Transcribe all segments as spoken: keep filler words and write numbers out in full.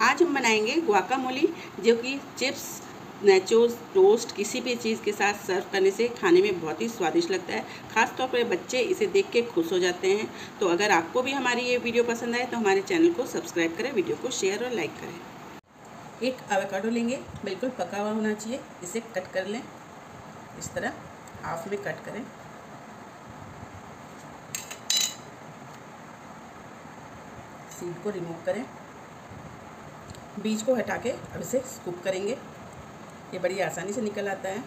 आज हम बनाएंगे गुआकामोली, जो कि चिप्स, नाचोस, टोस्ट किसी भी चीज़ के साथ सर्व करने से खाने में बहुत ही स्वादिष्ट लगता है। ख़ास तौर पर बच्चे इसे देख के खुश हो जाते हैं। तो अगर आपको भी हमारी ये वीडियो पसंद आए तो हमारे चैनल को सब्सक्राइब करें, वीडियो को शेयर और लाइक करें। एक एवोकाडो लेंगे, बिल्कुल पका हुआ होना चाहिए। इसे कट कर लें, इस तरह हाफ में कट करें। सीड को रिमूव करें, बीज को हटा के अब इसे स्कूप करेंगे। ये बड़ी आसानी से निकल आता है।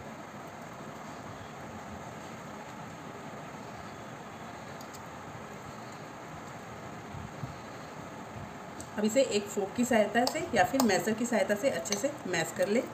अब इसे एक फोक की सहायता से या फिर मैशर की सहायता से अच्छे से मैश कर ले।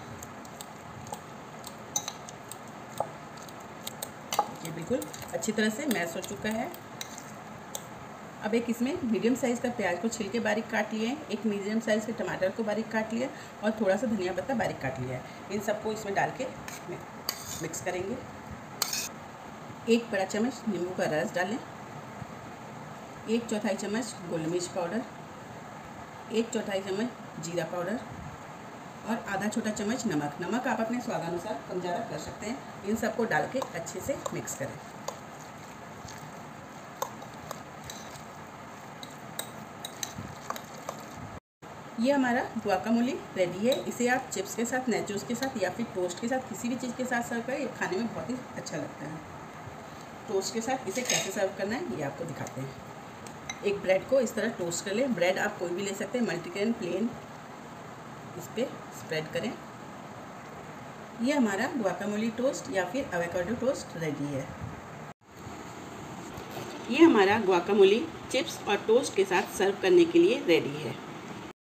ये बिल्कुल अच्छी तरह से मैश हो चुका है। अब एक इसमें मीडियम साइज़ का प्याज को छिल के बारीक काट लिया है, एक मीडियम साइज़ के टमाटर को बारीक काट लिया और थोड़ा सा धनिया पत्ता बारीक काट लिया है। इन सबको इसमें डाल के मिक्स करेंगे। एक बड़ा चम्मच नींबू का रस डालें, एक चौथाई चम्मच गोल मिर्च पाउडर, एक चौथाई चम्मच जीरा पाउडर और आधा छोटा चम्मच नमक। नमक आप अपने स्वादानुसार कम ज़्यादा कर सकते हैं। इन सबको डाल के अच्छे से मिक्स करें। ये हमारा गुआकामोली रेडी है। इसे आप चिप्स के साथ, नाचोस के साथ या फिर टोस्ट के साथ, किसी भी चीज़ के साथ सर्व करें। ये खाने में बहुत ही अच्छा लगता है। टोस्ट के साथ इसे कैसे सर्व करना है ये आपको दिखाते हैं। एक ब्रेड को इस तरह टोस्ट कर लें। ब्रेड आप कोई भी ले सकते हैं, मल्टीग्रेन, प्लेन। इस पर स्प्रेड करें। ये हमारा गुआकामोली टोस्ट या फिर एवोकाडो टोस्ट रेडी है। ये हमारा गुआकामोली चिप्स और टोस्ट के साथ सर्व करने के लिए रेडी है।